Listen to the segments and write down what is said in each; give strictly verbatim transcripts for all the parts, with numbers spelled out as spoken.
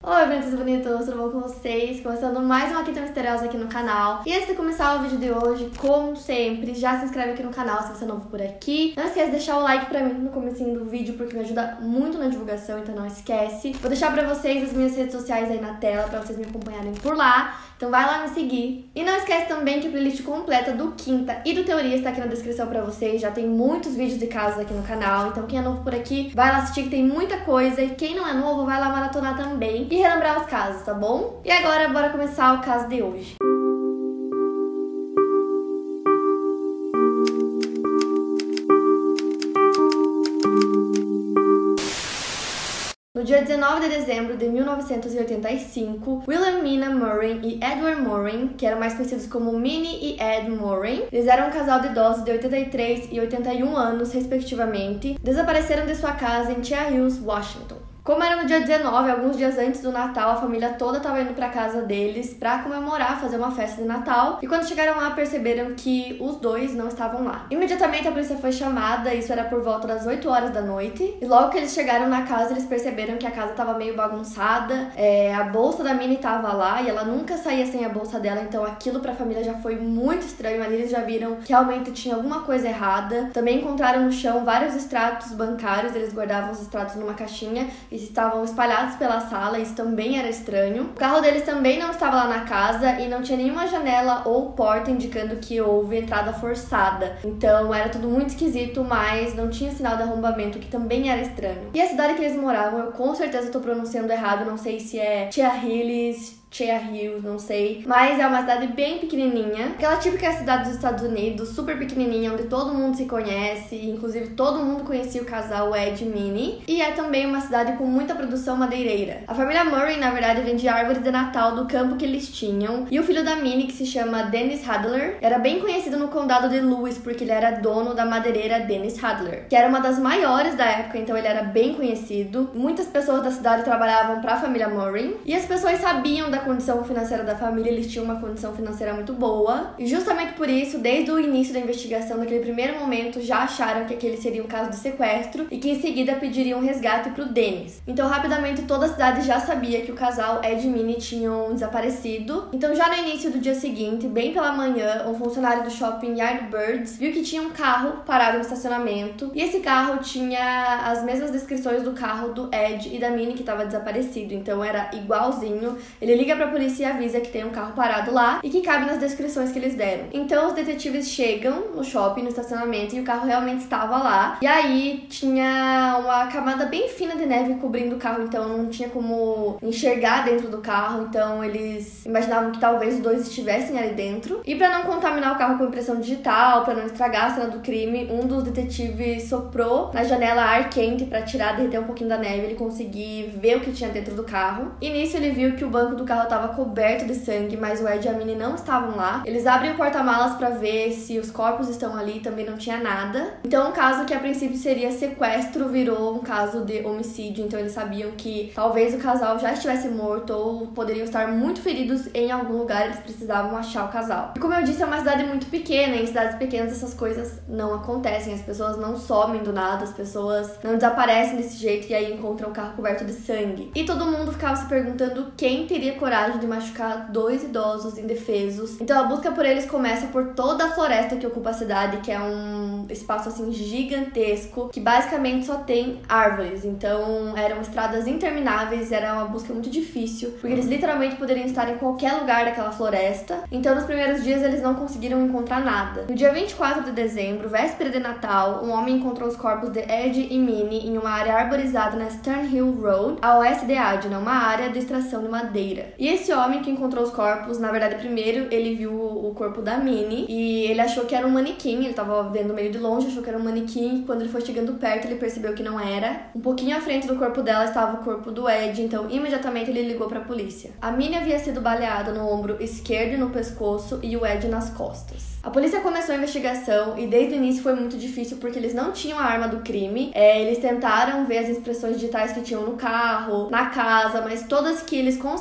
Oi, bonitos e bonitos, tudo bom com vocês? Começando mais uma Quinta Misteriosa aqui no canal. E antes de começar o vídeo de hoje, como sempre, já se inscreve aqui no canal se você é novo por aqui. Não esquece de deixar o like pra mim no comecinho do vídeo, porque me ajuda muito na divulgação, então não esquece. Vou deixar pra vocês as minhas redes sociais aí na tela, pra vocês me acompanharem por lá. Então vai lá me seguir. E não esquece também que a playlist completa do Quinta e do Teoria está aqui na descrição pra vocês. Já tem muitos vídeos de casos aqui no canal, então quem é novo por aqui, vai lá assistir que tem muita coisa. E quem não é novo, vai lá maratonar também e relembrar os casos, tá bom? E agora, bora começar o caso de hoje. No dia dezenove de dezembro de mil novecentos e oitenta e cinco, Wilhelmina Morin e Edward Morin, que eram mais conhecidos como Minnie e Ed Morin, eles eram um casal de idosos de oitenta e três e oitenta e um anos, respectivamente, desapareceram de sua casa em Cherry Hills, Washington. Como era no dia dezenove, alguns dias antes do Natal, a família toda estava indo para casa deles para comemorar, fazer uma festa de Natal. E quando chegaram lá, perceberam que os dois não estavam lá. Imediatamente a polícia foi chamada, isso era por volta das oito horas da noite. E logo que eles chegaram na casa, eles perceberam que a casa estava meio bagunçada. É, a bolsa da Minnie estava lá e ela nunca saía sem a bolsa dela, então aquilo para a família já foi muito estranho. Ali eles já viram que realmente tinha alguma coisa errada. Também encontraram no chão vários extratos bancários, eles guardavam os extratos numa caixinha e estavam espalhados pela sala, isso também era estranho. O carro deles também não estava lá na casa e não tinha nenhuma janela ou porta indicando que houve entrada forçada. Então era tudo muito esquisito, mas não tinha sinal de arrombamento, que também era estranho. E a cidade que eles moravam, eu com certeza estou pronunciando errado, não sei se é Cherry Hills, Cherry Hills, não sei, mas é uma cidade bem pequenininha, aquela típica cidade dos Estados Unidos, super pequenininha, onde todo mundo se conhece, inclusive todo mundo conhecia o casal Ed e Minnie, e é também uma cidade com muita produção madeireira. A família Murray, na verdade, vendia árvores de Natal do campo que eles tinham, e o filho da Minnie, que se chama Dennis Hadler, era bem conhecido no condado de Lewis, porque ele era dono da madeireira Dennis Hadler, que era uma das maiores da época, então ele era bem conhecido. Muitas pessoas da cidade trabalhavam para a família Murray, e as pessoas sabiam da condição financeira da família, eles tinham uma condição financeira muito boa, e justamente por isso, desde o início da investigação, naquele primeiro momento, já acharam que aquele seria um caso de sequestro e que em seguida pediriam resgate pro Dennis. Então, rapidamente, toda a cidade já sabia que o casal Ed e Minnie tinham desaparecido. Então, já no início do dia seguinte, bem pela manhã, um funcionário do shopping Yardbirds viu que tinha um carro parado no estacionamento, e esse carro tinha as mesmas descrições do carro do Ed e da Minnie que estava desaparecido, então era igualzinho. Ele liga pra polícia e avisa que tem um carro parado lá e que cabe nas descrições que eles deram. Então os detetives chegam no shopping, no estacionamento, e o carro realmente estava lá. E aí tinha uma camada bem fina de neve cobrindo o carro, então não tinha como enxergar dentro do carro. Então eles imaginavam que talvez os dois estivessem ali dentro. E para não contaminar o carro com impressão digital, para não estragar a cena do crime, um dos detetives soprou na janela ar quente para tirar, derreter um pouquinho da neve, ele conseguir ver o que tinha dentro do carro. E nisso ele viu que o banco do carro estava coberto de sangue, mas o Ed e a Minnie não estavam lá. Eles abrem o porta-malas para ver se os corpos estão ali, também não tinha nada. Então um caso que a princípio seria sequestro virou um caso de homicídio, então eles sabiam que talvez o casal já estivesse morto ou poderiam estar muito feridos em algum lugar, eles precisavam achar o casal. E como eu disse, é uma cidade muito pequena, e em cidades pequenas essas coisas não acontecem, as pessoas não somem do nada, as pessoas não desaparecem desse jeito e aí encontram o carro coberto de sangue. E todo mundo ficava se perguntando quem teria coragem de machucar dois idosos indefesos. Então a busca por eles começa por toda a floresta que ocupa a cidade, que é um espaço assim gigantesco, que basicamente só tem árvores. Então eram estradas intermináveis, era uma busca muito difícil, porque eles literalmente poderiam estar em qualquer lugar daquela floresta. Então nos primeiros dias eles não conseguiram encontrar nada. No dia vinte e quatro de dezembro, véspera de Natal, um homem encontrou os corpos de Ed e Minnie em uma área arborizada na Stern Hill Road, a oeste de Adna, uma área de extração de madeira. E esse homem que encontrou os corpos, na verdade, primeiro ele viu o corpo da Minnie e ele achou que era um manequim, ele tava vendo meio de longe, achou que era um manequim, e quando ele foi chegando perto ele percebeu que não era. Um pouquinho à frente do corpo dela estava o corpo do Ed, então imediatamente ele ligou pra polícia. A Minnie havia sido baleada no ombro esquerdo e no pescoço e o Ed nas costas. A polícia começou a investigação e desde o início foi muito difícil porque eles não tinham a arma do crime. É, eles tentaram ver as impressões digitais que tinham no carro, na casa, mas todas que eles conseguiram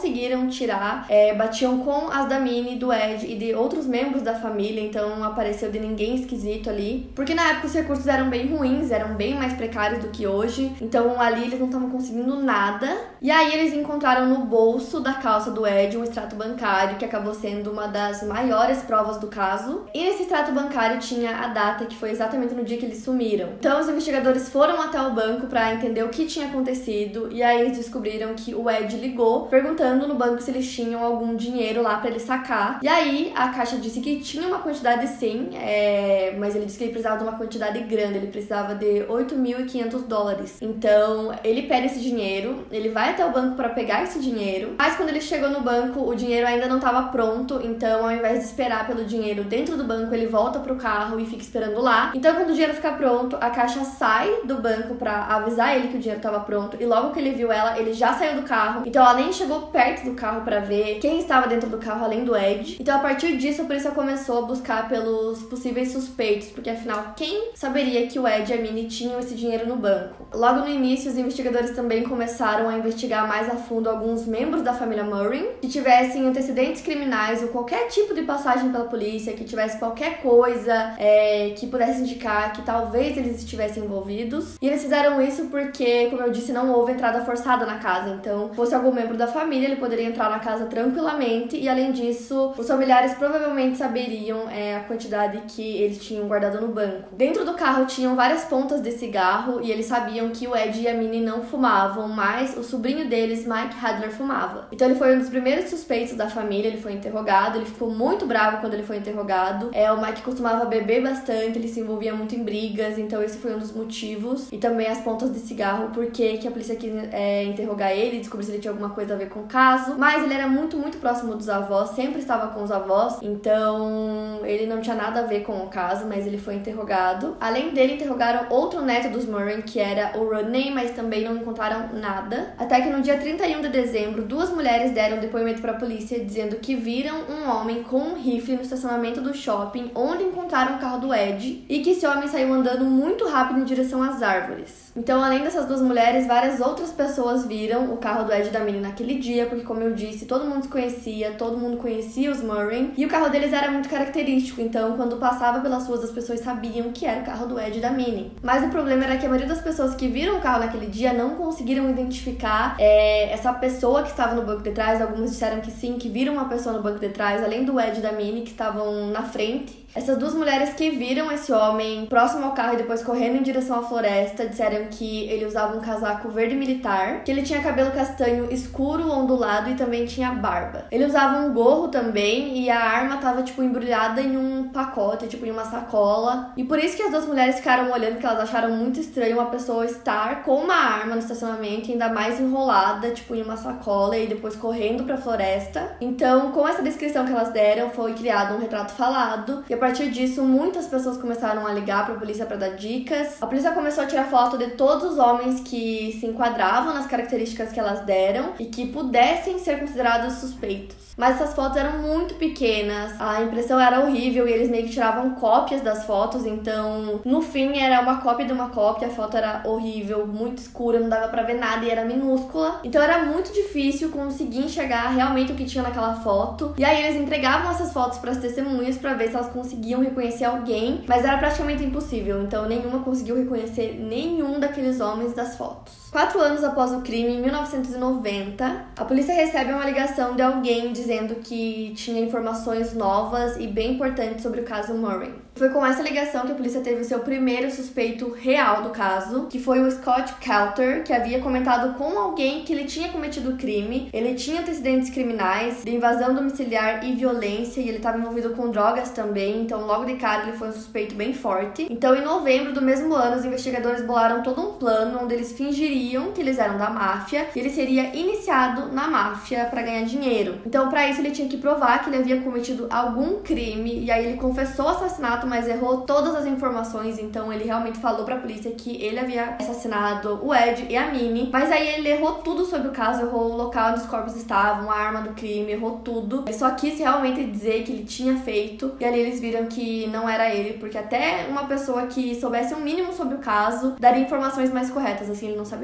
conseguiam tirar é, batiam com as da Minnie, do Ed e de outros membros da família, então não apareceu de ninguém esquisito ali. Porque na época os recursos eram bem ruins, eram bem mais precários do que hoje, então ali eles não estavam conseguindo nada. E aí eles encontraram no bolso da calça do Ed um extrato bancário, que acabou sendo uma das maiores provas do caso. E nesse extrato bancário tinha a data, que foi exatamente no dia que eles sumiram. Então os investigadores foram até o banco para entender o que tinha acontecido, e aí eles descobriram que o Ed ligou perguntando no banco se eles tinham algum dinheiro lá para ele sacar. E aí a caixa disse que tinha uma quantidade sim, é... mas ele disse que ele precisava de uma quantidade grande, ele precisava de oito mil e quinhentos dólares. Então ele pega esse dinheiro, ele vai até o banco para pegar esse dinheiro, mas quando ele chegou no banco o dinheiro ainda não estava pronto, então ao invés de esperar pelo dinheiro dentro do banco, ele volta pro carro e fica esperando lá. Então quando o dinheiro ficar pronto, a caixa sai do banco para avisar ele que o dinheiro estava pronto, e logo que ele viu ela, ele já saiu do carro, então ela nem chegou perto do carro para ver quem estava dentro do carro além do Ed. Então a partir disso a polícia começou a buscar pelos possíveis suspeitos, porque afinal quem saberia que o Ed e a Minnie tinham esse dinheiro no banco? Logo no início os investigadores também começaram a investigar mais a fundo alguns membros da família Murray que tivessem antecedentes criminais ou qualquer tipo de passagem pela polícia, que tivesse qualquer coisa é, que pudesse indicar que talvez eles estivessem envolvidos. E eles fizeram isso porque, como eu disse, não houve entrada forçada na casa, então se fosse algum membro da família, ele poderia entrar na casa tranquilamente, e além disso, os familiares provavelmente saberiam é, a quantidade que eles tinham guardado no banco. Dentro do carro tinham várias pontas de cigarro, e eles sabiam que o Ed e a Minnie não fumavam, mas o sobrinho deles, Mike Hadler, fumava. Então ele foi um dos primeiros suspeitos da família, ele foi interrogado, ele ficou muito bravo quando ele foi interrogado. É, o Mike costumava beber bastante, ele se envolvia muito em brigas, então esse foi um dos motivos. E também as pontas de cigarro, porque que a polícia quis é, interrogar ele, descobrir se ele tinha alguma coisa a ver com o caso. Mas ele era muito, muito próximo dos avós, sempre estava com os avós, então ele não tinha nada a ver com o caso, mas ele foi interrogado. Além dele, interrogaram outro neto dos Murray, que era o Rodney, mas também não encontraram nada. Até que no dia trinta e um de dezembro, duas mulheres deram depoimento para a polícia dizendo que viram um homem com um rifle no estacionamento do shopping onde encontraram o carro do Ed, e que esse homem saiu andando muito rápido em direção às árvores. Então, além dessas duas mulheres, várias outras pessoas viram o carro do Ed e da Minnie naquele dia, porque, como eu disse, todo mundo se conhecia, todo mundo conhecia os Murray, e o carro deles era muito característico, então quando passava pelas ruas as pessoas sabiam que era o carro do Ed e da Minnie. Mas o problema era que a maioria das pessoas que viram o carro naquele dia não conseguiram identificar é, essa pessoa que estava no banco de trás. Algumas disseram que sim, que viram uma pessoa no banco de trás, além do Ed e da Minnie, que estavam na frente. Essas duas mulheres que viram esse homem próximo ao carro e depois correndo em direção à floresta disseram que ele usava um casaco verde militar, que ele tinha cabelo castanho escuro, ondulado e também tinha barba. Ele usava um gorro também, e a arma tava tipo embrulhada em um pacote, tipo em uma sacola. E por isso que as duas mulheres ficaram olhando, que elas acharam muito estranho uma pessoa estar com uma arma no estacionamento, ainda mais enrolada, tipo em uma sacola, e depois correndo pra floresta. Então, com essa descrição que elas deram, foi criado um retrato falado, e a partir disso, muitas pessoas começaram a ligar para a polícia para dar dicas. A polícia começou a tirar foto de todos os homens que se enquadravam nas características que elas deram e que pudessem ser considerados suspeitos. Mas essas fotos eram muito pequenas, a impressão era horrível e eles meio que tiravam cópias das fotos, então no fim era uma cópia de uma cópia, a foto era horrível, muito escura, não dava pra ver nada e era minúscula. Então era muito difícil conseguir enxergar realmente o que tinha naquela foto. E aí eles entregavam essas fotos pras testemunhas pra ver se elas conseguiam reconhecer alguém, mas era praticamente impossível, então nenhuma conseguiu reconhecer nenhum daqueles homens das fotos. Quatro anos após o crime, em mil novecentos e noventa, a polícia recebe uma ligação de alguém dizendo que tinha informações novas e bem importantes sobre o caso Murray. Foi com essa ligação que a polícia teve o seu primeiro suspeito real do caso, que foi o Scott Calter, que havia comentado com alguém que ele tinha cometido o crime. Ele tinha antecedentes criminais de invasão domiciliar e violência, e ele estava envolvido com drogas também, então logo de cara ele foi um suspeito bem forte. Então, em novembro do mesmo ano, os investigadores bolaram todo um plano onde eles fingiriam que eles eram da máfia e ele seria iniciado na máfia para ganhar dinheiro. Então, para isso, ele tinha que provar que ele havia cometido algum crime, e aí ele confessou o assassinato, mas errou todas as informações, então ele realmente falou pra polícia que ele havia assassinado o Ed e a Minnie, mas aí ele errou tudo sobre o caso, errou o local onde os corpos estavam, a arma do crime, errou tudo. Ele só quis realmente dizer que ele tinha feito, e ali eles viram que não era ele, porque até uma pessoa que soubesse um mínimo sobre o caso daria informações mais corretas, assim, ele não sabia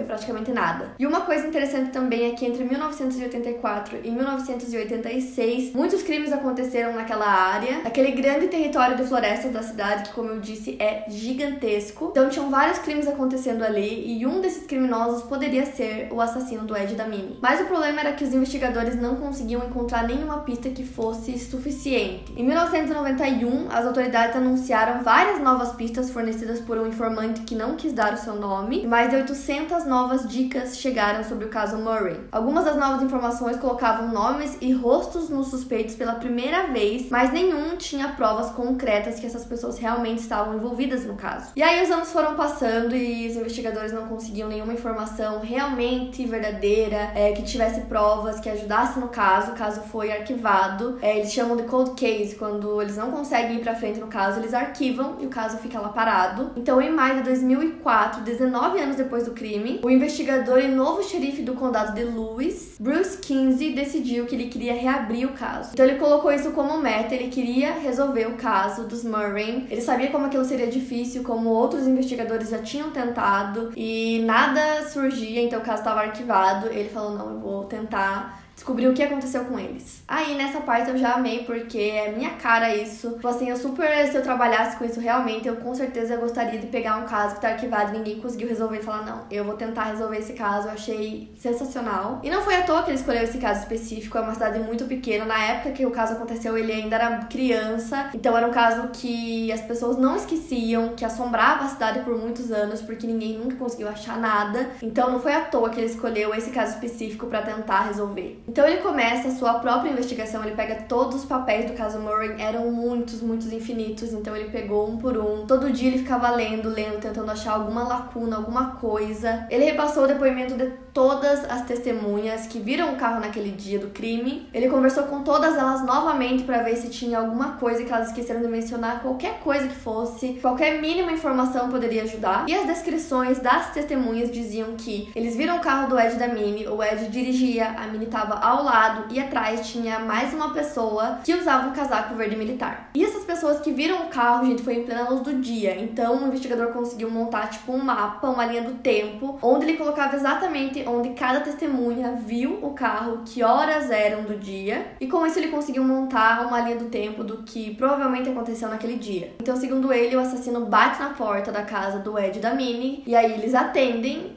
praticamente nada. E uma coisa interessante também é que entre mil novecentos e oitenta e quatro e mil novecentos e oitenta e seis, muitos crimes aconteceram naquela área, aquele grande território de floresta da cidade, que como eu disse, é gigantesco. Então tinham vários crimes acontecendo ali, e um desses criminosos poderia ser o assassino do Ed da Minnie. Mas o problema era que os investigadores não conseguiam encontrar nenhuma pista que fosse suficiente. Em mil novecentos e noventa e um, as autoridades anunciaram várias novas pistas fornecidas por um informante que não quis dar o seu nome, e mais de oitocentas novas dicas chegaram sobre o caso Murray. Algumas das novas informações colocavam nomes e rostos nos suspeitos pela primeira vez, mas nenhum tinha provas concretas que essas pessoas realmente estavam envolvidas no caso. E aí os anos foram passando e os investigadores não conseguiam nenhuma informação realmente verdadeira, é, que tivesse provas, que ajudasse no caso. O caso foi arquivado. É, eles chamam de cold case, quando eles não conseguem ir pra frente no caso, eles arquivam e o caso fica lá parado. Então, em maio de dois mil e quatro, dezenove anos depois do crime, o investigador e novo xerife do condado de Lewis, Bruce Kinsey, decidiu que ele queria reabrir o caso. Então ele colocou isso como meta, ele queria resolver o caso dos Murray. Ele sabia como aquilo seria difícil, como outros investigadores já tinham tentado e nada surgia, então o caso estava arquivado. Ele falou, não, eu vou tentar descobrir o que aconteceu com eles. Aí, nessa parte eu já amei, porque é minha cara isso. Tipo assim, eu super, se eu trabalhasse com isso realmente, eu com certeza gostaria de pegar um caso que tá arquivado e ninguém conseguiu resolver e falar, não, eu vou tentar resolver esse caso. Eu achei sensacional. E não foi à toa que ele escolheu esse caso específico, é uma cidade muito pequena. Na época que o caso aconteceu, ele ainda era criança, então era um caso que as pessoas não esqueciam, que assombrava a cidade por muitos anos, porque ninguém nunca conseguiu achar nada. Então não foi à toa que ele escolheu esse caso específico pra tentar resolver. Então ele começa a sua própria investigação, ele pega todos os papéis do caso Murray, eram muitos, muitos infinitos, então ele pegou um por um. Todo dia ele ficava lendo, lendo, tentando achar alguma lacuna, alguma coisa. Ele repassou o depoimento de todas as testemunhas que viram o carro naquele dia do crime. Ele conversou com todas elas novamente para ver se tinha alguma coisa que elas esqueceram de mencionar, qualquer coisa que fosse, qualquer mínima informação poderia ajudar. E as descrições das testemunhas diziam que eles viram o carro do Ed da Minnie, o Ed dirigia, a Minnie estava ao lado e atrás tinha mais uma pessoa que usava um casaco verde militar. E essas pessoas que viram o carro, gente, foi em plena luz do dia. Então o investigador conseguiu montar tipo um mapa, uma linha do tempo, onde ele colocava exatamente onde cada testemunha viu o carro, que horas eram do dia. E com isso ele conseguiu montar uma linha do tempo do que provavelmente aconteceu naquele dia. Então, segundo ele, o assassino bate na porta da casa do Ed e da Minnie, e aí eles atendem.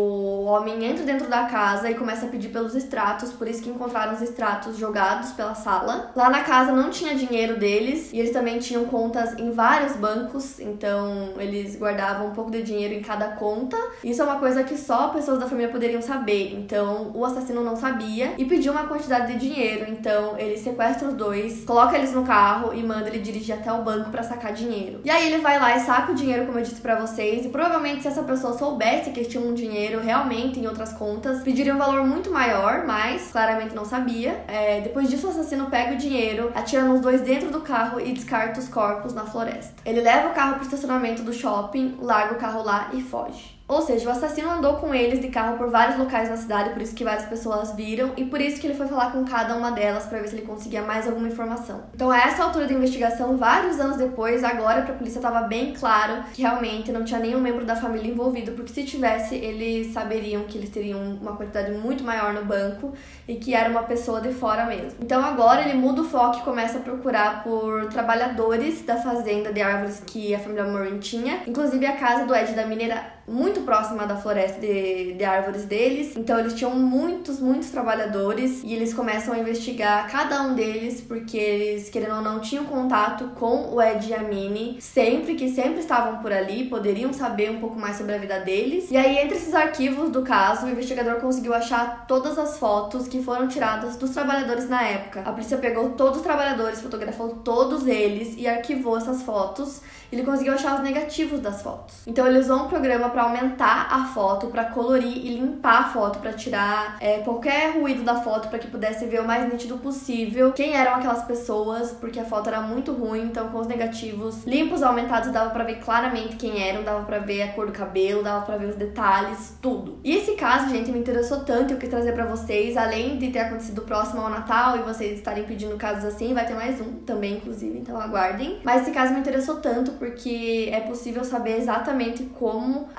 O homem entra dentro da casa e começa a pedir pelos extratos, por isso que encontraram os extratos jogados pela sala. Lá na casa não tinha dinheiro deles, e eles também tinham contas em vários bancos, então eles guardavam um pouco de dinheiro em cada conta. Isso é uma coisa que só pessoas da família poderiam saber, então o assassino não sabia e pediu uma quantidade de dinheiro. Então ele sequestra os dois, coloca eles no carro e manda ele dirigir até o banco pra sacar dinheiro. E aí ele vai lá e saca o dinheiro, como eu disse pra vocês, e provavelmente se essa pessoa soubesse que eles tinham um dinheiro realmente em outras contas, pediria um valor muito maior, mas claramente não sabia. É, depois disso, o assassino pega o dinheiro, atira nos dois dentro do carro e descarta os corpos na floresta. Ele leva o carro pro estacionamento do shopping, larga o carro lá e foge. Ou seja, o assassino andou com eles de carro por vários locais na cidade, por isso que várias pessoas viram, e por isso que ele foi falar com cada uma delas para ver se ele conseguia mais alguma informação. Então, a essa altura da investigação, vários anos depois, agora pra polícia estava bem claro que realmente não tinha nenhum membro da família envolvido, porque se tivesse, eles saberiam que eles teriam uma quantidade muito maior no banco e que era uma pessoa de fora mesmo. Então, agora ele muda o foco e começa a procurar por trabalhadores da fazenda de árvores que a família Murray tinha. Inclusive, a casa do Ed da Minnie era muito próxima da floresta de, de árvores deles, então eles tinham muitos, muitos trabalhadores, e eles começam a investigar cada um deles, porque eles, querendo ou não, tinham contato com o Ed e a Minnie, sempre que sempre estavam por ali, poderiam saber um pouco mais sobre a vida deles. E aí, entre esses arquivos do caso, o investigador conseguiu achar todas as fotos que foram tiradas dos trabalhadores na época. A polícia pegou todos os trabalhadores, fotografou todos eles e arquivou essas fotos. Ele conseguiu achar os negativos das fotos. Então ele usou um programa para aumentar a foto, para colorir e limpar a foto, para tirar é, qualquer ruído da foto, para que pudesse ver o mais nítido possível quem eram aquelas pessoas, porque a foto era muito ruim. Então, com os negativos limpos, aumentados, dava para ver claramente quem eram, dava para ver a cor do cabelo, dava para ver os detalhes, tudo. E esse caso, gente, me interessou tanto, eu quis trazer para vocês, além de ter acontecido próximo ao Natal e vocês estarem pedindo casos assim, vai ter mais um também, inclusive, então aguardem. Mas esse caso me interessou tanto porque é possível saber exatamente como a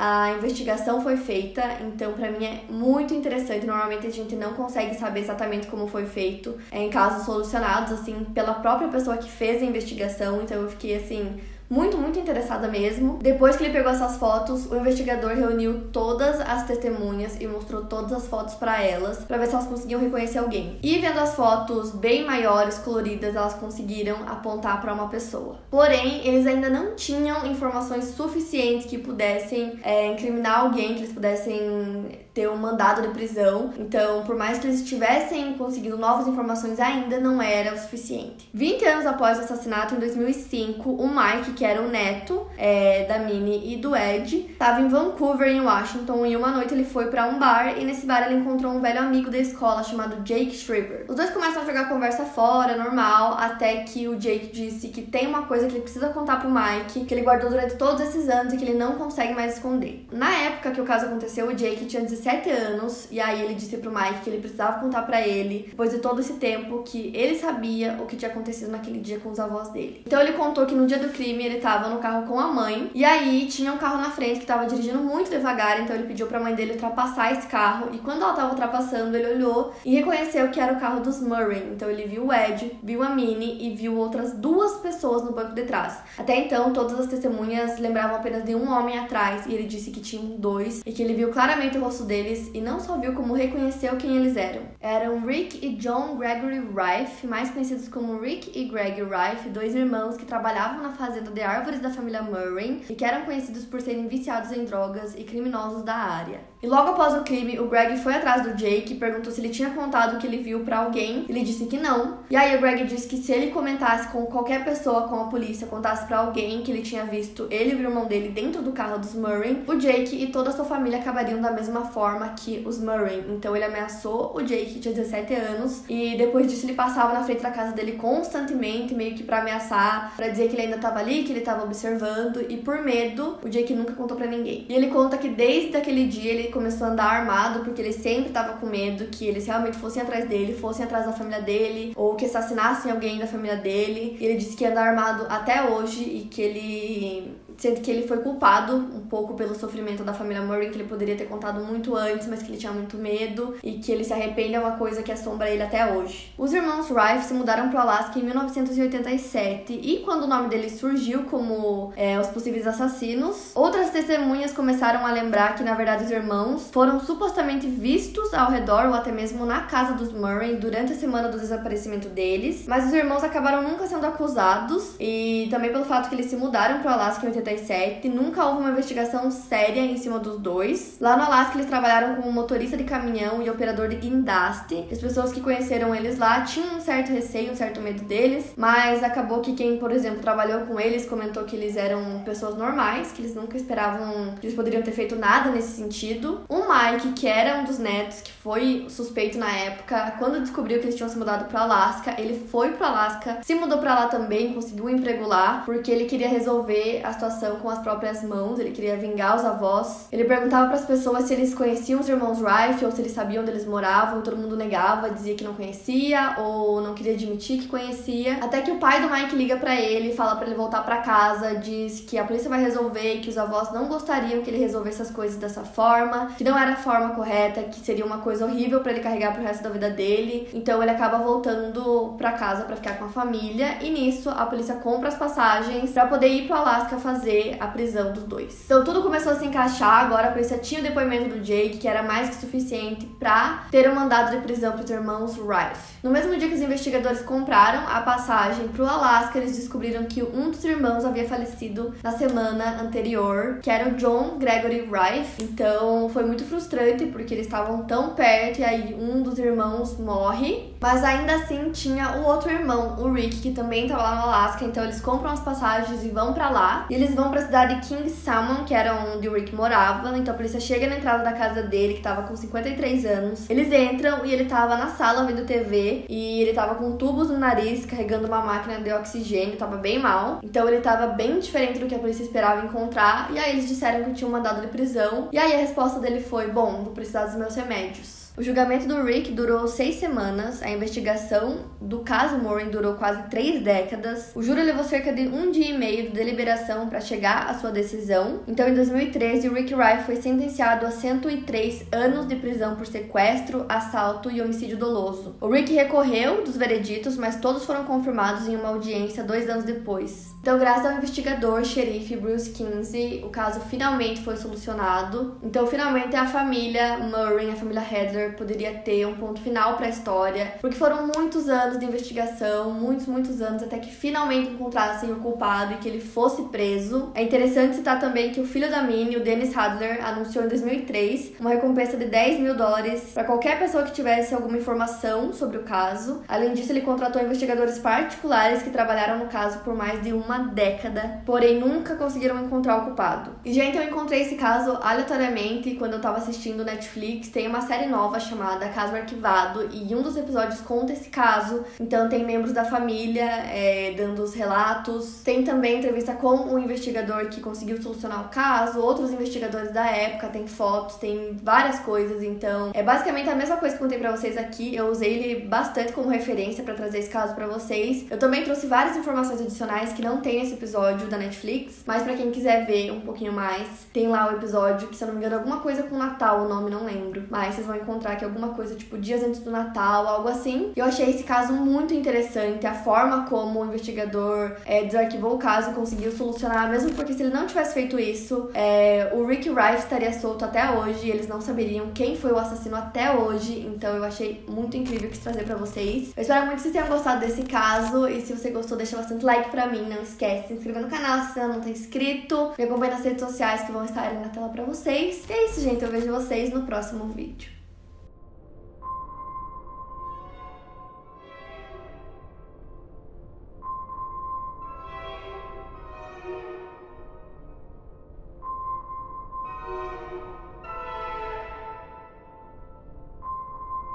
a investigação foi feita, então pra mim é muito interessante. Normalmente a gente não consegue saber exatamente como foi feito é, em casos solucionados, assim, pela própria pessoa que fez a investigação, então eu fiquei, assim, muito, muito interessada mesmo. Depois que ele pegou essas fotos, o investigador reuniu todas as testemunhas e mostrou todas as fotos pra elas, pra ver se elas conseguiam reconhecer alguém. E vendo as fotos bem maiores, coloridas, elas conseguiram apontar pra uma pessoa. Porém, eles ainda não tinham informações suficientes que pudessem é, incriminar alguém, que eles pudessem ter um mandado de prisão. Então, por mais que eles tivessem conseguido novas informações, ainda não era o suficiente. vinte anos após o assassinato, em dois mil e cinco, o Mike, que era o neto é, da Minnie e do Ed, estava em Vancouver, em Washington, e uma noite ele foi para um bar, e nesse bar ele encontrou um velho amigo da escola chamado Jake Shriver. Os dois começam a jogar conversa fora, normal, até que o Jake disse que tem uma coisa que ele precisa contar pro Mike, que ele guardou durante todos esses anos e que ele não consegue mais esconder. Na época que o caso aconteceu, o Jake tinha dezessete anos, e aí ele disse pro Mike que ele precisava contar pra ele, depois de todo esse tempo, que ele sabia o que tinha acontecido naquele dia com os avós dele. Então ele contou que no dia do crime ele tava no carro com a mãe, e aí tinha um carro na frente que tava dirigindo muito devagar, então ele pediu pra mãe dele ultrapassar esse carro, e quando ela tava ultrapassando, ele olhou e reconheceu que era o carro dos Murray. Então ele viu o Ed, viu a Minnie e viu outras duas pessoas no banco de trás. Até então, todas as testemunhas lembravam apenas de um homem atrás, e ele disse que tinham dois, e que ele viu claramente o rosto deles, e não só viu como reconheceu quem eles eram. Eram Rick e John Gregory Rife, mais conhecidos como Rick e Greg Rife, dois irmãos que trabalhavam na fazenda de árvores da família Murray e que eram conhecidos por serem viciados em drogas e criminosos da área. E logo após o crime, o Greg foi atrás do Jake e perguntou se ele tinha contado o que ele viu pra alguém. Ele disse que não. E aí o Greg disse que se ele comentasse com qualquer pessoa, com a polícia, contasse pra alguém que ele tinha visto ele e o irmão dele dentro do carro dos Murray, o Jake e toda a sua família acabariam da mesma forma que os Murray. Então ele ameaçou o Jake, que tinha dezessete anos, e depois disso ele passava na frente da casa dele constantemente, meio que pra ameaçar, pra dizer que ele ainda tava ali, que ele tava observando, e por medo, o Jake nunca contou pra ninguém. E ele conta que desde aquele dia ele começou a andar armado, porque ele sempre tava com medo que eles realmente fossem atrás dele, fossem atrás da família dele, ou que assassinassem alguém da família dele. E ele disse que anda armado até hoje e que ele... sendo que ele foi culpado um pouco pelo sofrimento da família Murray, que ele poderia ter contado muito antes, mas que ele tinha muito medo, e que ele se arrepende é uma coisa que assombra ele até hoje. Os irmãos Rife se mudaram para o Alasca em mil novecentos e oitenta e sete, e quando o nome deles surgiu como é, os possíveis assassinos, outras testemunhas começaram a lembrar que, na verdade, os irmãos foram supostamente vistos ao redor ou até mesmo na casa dos Murray durante a semana do desaparecimento deles, mas os irmãos acabaram nunca sendo acusados, e também pelo fato que eles se mudaram para o Alasca em oitenta e sete, nunca houve uma investigação séria em cima dos dois. Lá no Alasca eles trabalharam como motorista de caminhão e operador de guindaste. As pessoas que conheceram eles lá tinham um certo receio, um certo medo deles, mas acabou que quem, por exemplo, trabalhou com eles comentou que eles eram pessoas normais, que eles nunca esperavam que eles poderiam ter feito nada nesse sentido. O Mike, que era um dos netos, que foi suspeito na época, quando descobriu que eles tinham se mudado para Alasca, ele foi para Alasca, se mudou para lá também, conseguiu um emprego lá, porque ele queria resolver a situação com as próprias mãos, ele queria vingar os avós. Ele perguntava para as pessoas se eles conheciam os irmãos Rife ou se eles sabiam onde eles moravam, e todo mundo negava, dizia que não conhecia ou não queria admitir que conhecia. Até que o pai do Mike liga para ele, fala para ele voltar para casa, diz que a polícia vai resolver, que os avós não gostariam que ele resolvesse as coisas dessa forma, que não era a forma correta, que seria uma coisa horrível para ele carregar pro resto da vida dele. Então ele acaba voltando para casa para ficar com a família, e nisso a polícia compra as passagens para poder ir pro Alasca fazer a prisão dos dois. Então tudo começou a se encaixar. Agora a polícia tinha o depoimento do Jake, que era mais que suficiente pra ter um mandado de prisão para os irmãos Rife. No mesmo dia que os investigadores compraram a passagem pro Alasca, eles descobriram que um dos irmãos havia falecido na semana anterior, que era o John Gregory Rife. Então foi muito frustrante, porque eles estavam tão perto e aí um dos irmãos morre, mas ainda assim tinha o outro irmão, o Rick, que também estava lá no Alasca. Então eles compram as passagens e vão pra lá, e eles vão pra cidade de King Salmon, que era onde o Rick morava. Então a polícia chega na entrada da casa dele, que tava com cinquenta e três anos. Eles entram e ele tava na sala vendo T V, e ele tava com tubos no nariz, carregando uma máquina de oxigênio, tava bem mal. Então ele tava bem diferente do que a polícia esperava encontrar, e aí eles disseram que tinham mandado de prisão. E aí a resposta dele foi: bom, vou precisar dos meus remédios. O julgamento do Rick durou seis semanas, a investigação do caso Morin durou quase três décadas, o júri levou cerca de um dia e meio de deliberação para chegar à sua decisão. Então, em dois mil e treze, o Rick Rife foi sentenciado a cento e três anos de prisão por sequestro, assalto e homicídio doloso. O Rick recorreu dos vereditos, mas todos foram confirmados em uma audiência dois anos depois. Então, graças ao investigador, xerife Bruce Kinsey, o caso finalmente foi solucionado. Então, finalmente, a família Murray, a família Hadler, poderia ter um ponto final para a história, porque foram muitos anos de investigação, muitos, muitos anos, até que finalmente encontrassem o culpado e que ele fosse preso. É interessante citar também que o filho da Minnie, o Dennis Hadler, anunciou em dois mil e três uma recompensa de dez mil dólares para qualquer pessoa que tivesse alguma informação sobre o caso. Além disso, ele contratou investigadores particulares que trabalharam no caso por mais de uma década, porém nunca conseguiram encontrar o culpado. E, gente, eu encontrei esse caso aleatoriamente quando eu tava assistindo Netflix. Tem uma série nova chamada Caso Arquivado e um dos episódios conta esse caso. Então tem membros da família é, dando os relatos. Tem também entrevista com o investigador que conseguiu solucionar o caso, outros investigadores da época, tem fotos, tem várias coisas. Então é basicamente a mesma coisa que eu contei pra vocês aqui. Eu usei ele bastante como referência pra trazer esse caso pra vocês. Eu também trouxe várias informações adicionais que não tem nesse episódio da Netflix, mas pra quem quiser ver um pouquinho mais, tem lá o episódio que, se eu não me engano, é alguma coisa com Natal, o nome não lembro, mas vocês vão encontrar que é alguma coisa tipo dias antes do Natal, algo assim. Eu achei esse caso muito interessante, a forma como o investigador é, desarquivou o caso e conseguiu solucionar, mesmo porque se ele não tivesse feito isso, é, o Rick Rife estaria solto até hoje e eles não saberiam quem foi o assassino até hoje. Então eu achei muito incrível que quis trazer pra vocês. Eu espero muito que vocês tenham gostado desse caso e se você gostou, deixa bastante like pra mim, não esquece de se inscrever no canal se você ainda não tá inscrito, me acompanha nas redes sociais que vão estar aí na tela pra vocês. E é isso, gente, eu vejo vocês no próximo vídeo.